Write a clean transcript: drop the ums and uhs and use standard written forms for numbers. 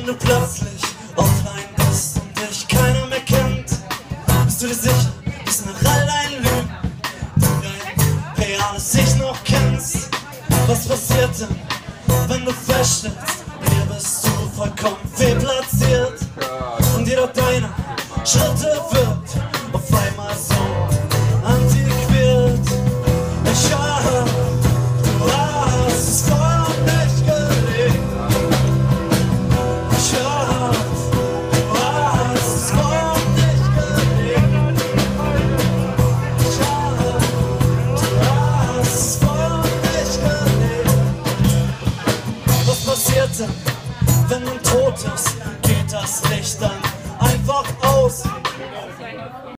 Wenn du plötzlich offline bist und dich keiner mehr kennt, bist du dir sicher, dass nach all deinen Lügen du dein reales Ich noch kennst? Was passiert denn, wenn du feststellst, hier bist du vollkommen fehlplatziert und jeder deiner Schritte wird auf einmal so antiquiert? Ich höre, du hast es vor nicht gelegt. Ich höre, du hast es vor nicht gelegt. Ich höre, du hast es vor nicht gelegt. Was passiert denn, wenn man tot ist? Geht das Licht dann einfach aus?